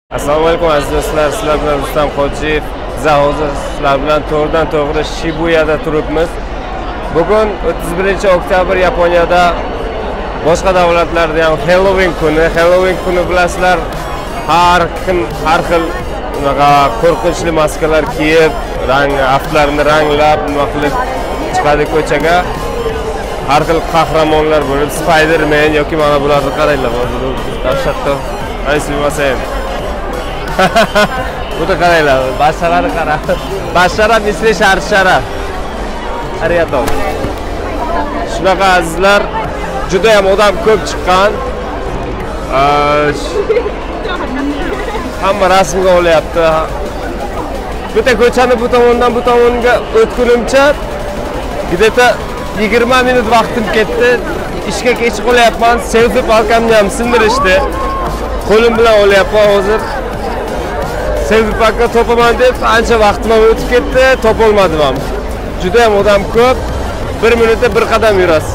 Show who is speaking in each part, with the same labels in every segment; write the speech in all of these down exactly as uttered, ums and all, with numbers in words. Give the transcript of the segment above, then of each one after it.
Speaker 1: Assalomu alaykum aziz do'stlar, sizlar bilan Rustam Qojiyev. Biz hozir sizlar bilan to'g'ridan to'g'ri Shibuyada turibmiz. Bugun o'ttiz birinchi oktyabr Yaponiyada boshqa davlatlarda ham Halloween kuni. Halloween kuni bilasizlar, har kim har xil unaqa qo'rqinchli maskalar kiyib, rang aftlarini ranglab, nima qilib chiqadi ko'chaga. Har xil qahramonlar bo'lib, Spider-Man yoki mana bularni qaranglar. Dahshatli. Aysi bilmasan. Bu da qaranglar, basharani qara. Bashara misli shar-shara. Ariyato. Shunaqa azizlar, juda ham odam ko'p chiqqan. Hamma rasmga olyapti. Bitta ko'chani bu tomondan bu tomonga o'tgunimcha где-то yigirma minut vaqtim ketdi. Ishga kech qolyapman. Selfie palkamni ham sindirishdi. Qo'lim bilan olyapman hozir. Selfie pakka topaman deb ancha vaqtim o'tib ketdi, topolmadim ham. Juda ham odam ko'p. bir minutda bir qadam yurasiz.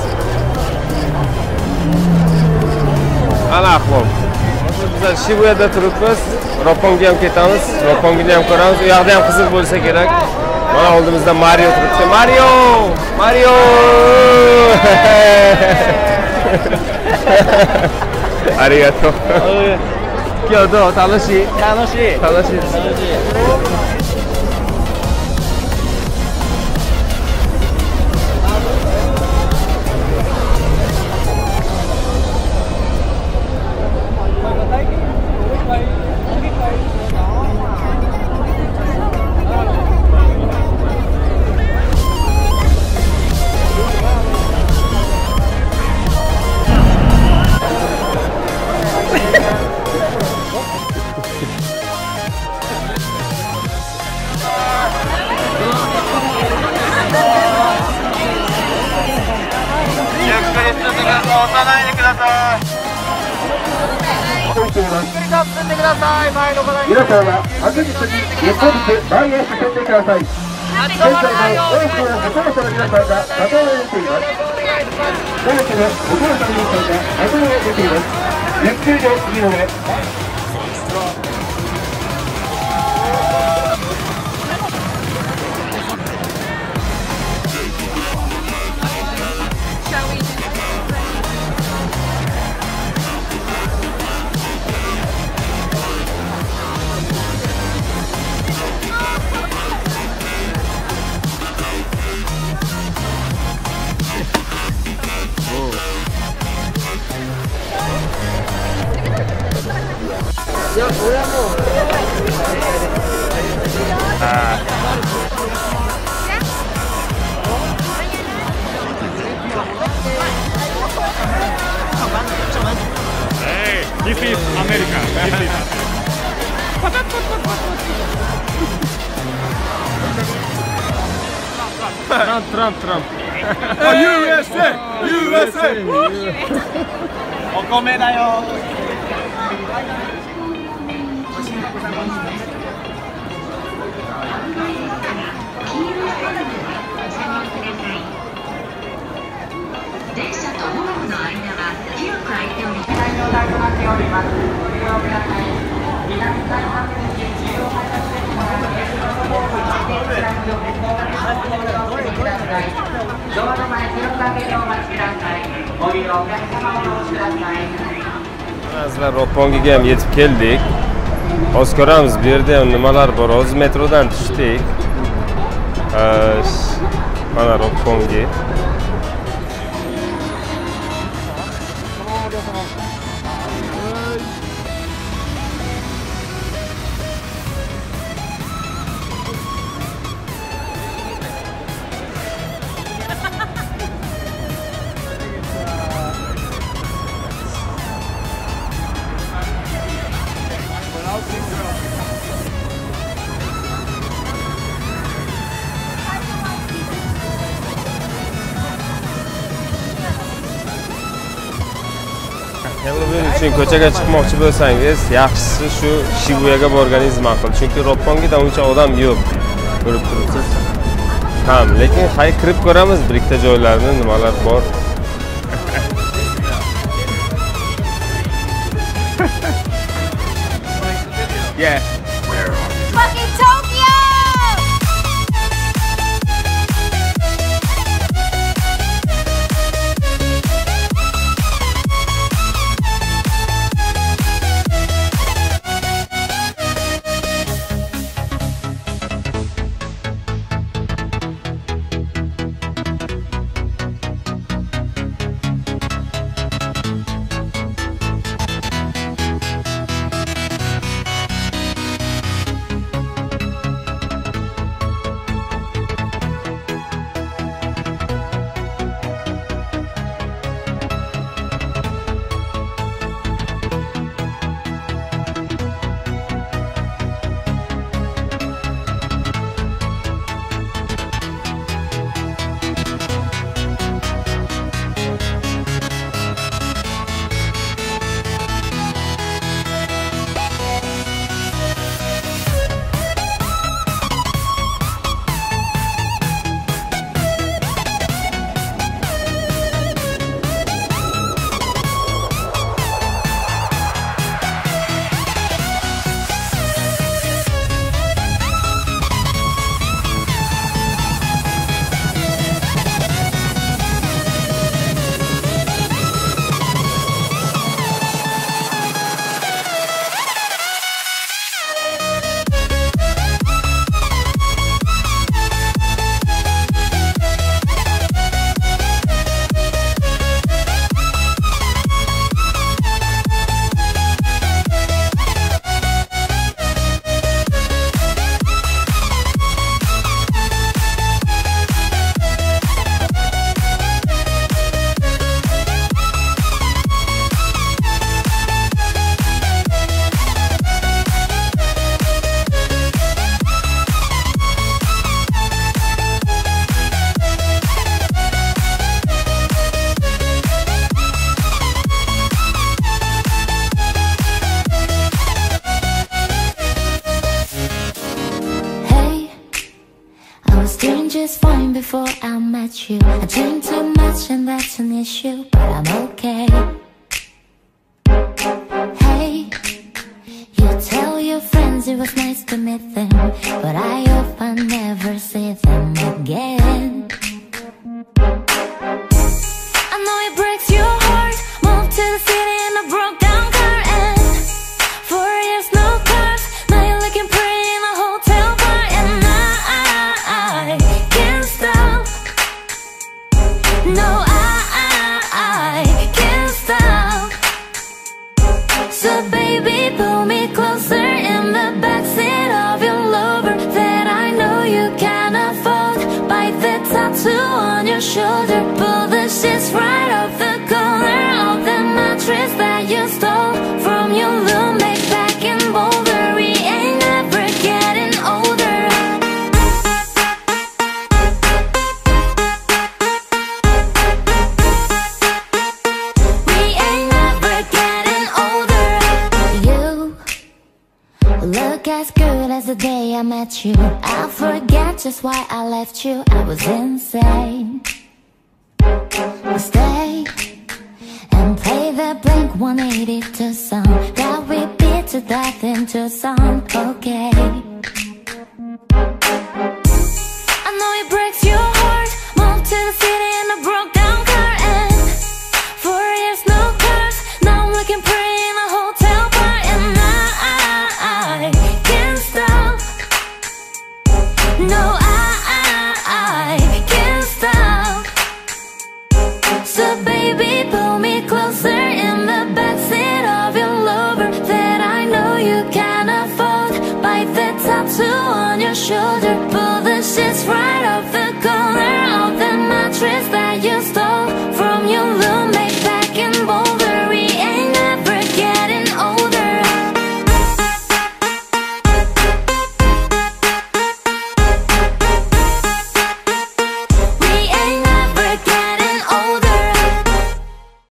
Speaker 1: Ana ahvol. Biz Shibuyada turibmiz. Ropponga ham ketamiz. Roppongni ham ko'ramiz. U yoqda ham qiziq bo'lsa kerak. Mana oldimizda Mario turibdi. Mario! Mario! Arigato. Kyoto, tanoshi. Tanoshi. Tanoshi.
Speaker 2: 皆さんは確実に日本で前へ進んでください。現在も多くの歩行者の皆さんがバトンを出ています。多くの歩行者の皆さんがバトンを出ています。ゆっくりでいいので。
Speaker 1: いや、俺はもうあ
Speaker 3: Hey, this is America. This is
Speaker 1: Trump, Trump, Trump.
Speaker 3: oh, U S A! U S A! お米だよ。
Speaker 4: 電車とホームの間が広く空いており、状態となっております。ご利用ください。南海ハムに中央発車してもらうゲートのホームに停車の横をご利用ください。ドアの前広く開けてお待ちください。ご利用お客様をお待ちください。
Speaker 1: Azizlar, Roppongiga ham yetib keldik. Hozir ko'ramiz, bu yerda ham nimalar bor. Hozir metrodan tushdik. Mana Roppongi. Halloween uchun ko'chaga chiqmoqchi bo'lsangiz, yaxshisi shu Shibuyaga borganingiz ma'qul. Chunki Roppongida uncha odam yo'q. Ko'rib turibsiz. Ham, lekin hay kirib ko'ramiz bir ikkita joylarni, nimalar bor. Yeah.
Speaker 5: Fucking Tokyo!
Speaker 6: Just fine before I met you. I drink too much and that's an issue, but I'm okay. Hey, you tell your friends it was nice to meet them, but I hope I never see them again. I know it breaks your heart. Moved to the city in a broke down car, and four years no cars. Now you're looking pretty in a hotel bar, and I, I, I can't stop. No, I, I, I can't stop. So baby, pull me closer in the backseat of your Lover that I know you can't afford. Bite the tattoo on your shoulder. Pull the sheets right off the collar of the mattress that you stole from your roommate back in Boulder. We ain't never getting older. We ain't never getting older. You look as good as the day I met you. I forget just why I left you. I was insane. Stay and play the Blink one eighty-two song that we beat to death into song. Okay, I know it breaks your heart. Moved to the city in a broke down car, and four years no cars. Now I'm looking pretty in a hotel bar, and I, I, I can't stop. No, I, I, I can't stop. So baby, pull me closer in the backseat of your Lover that I know you can't afford. Bite the tattoo on your shoulder. Pull the sheets right